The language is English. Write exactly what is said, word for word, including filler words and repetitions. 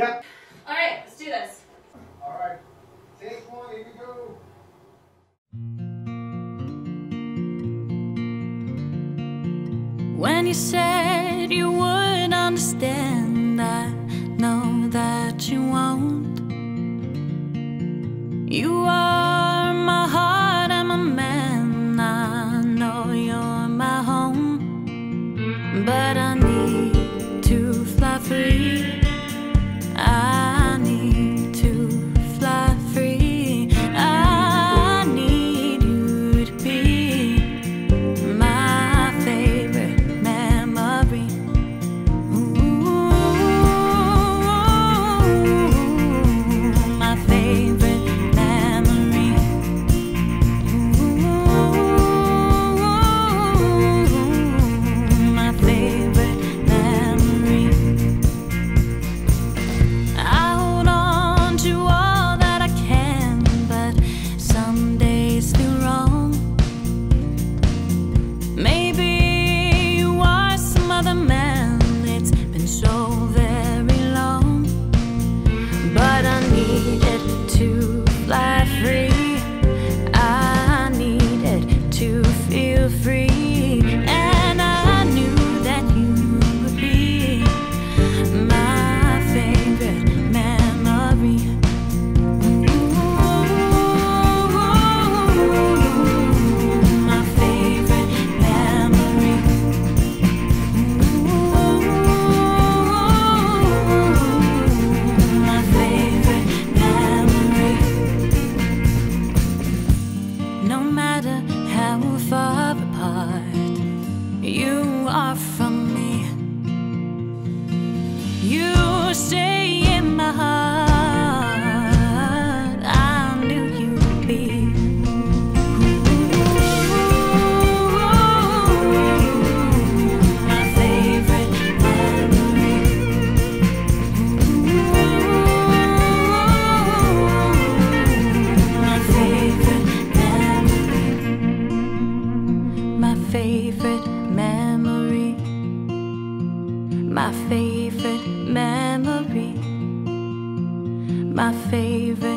Yep. All right, let's do this. All right. Take one, here we go. When you said you would understand, I know that you won't. You are my heart and my man, I know you're my home. But I need to fly free, I need to fly free. I need you to be my favorite memory. Ooh, my favorite memory. Ooh, my favorite memory. I hold on to all that I can, but some days feel wrong. Maybe you are some other man, it's been so very long. But I needed to fly free, I needed to feel free. And I knew that you would be my favorite memory. Ooh, my favorite memory. Ooh, my favorite memory. No matter how far apart you are from me, you stay in my heart. I knew you'd be. Ooh, my favorite memory. Ooh, my favorite memory. My favorite memory. My favorite memory. My favorite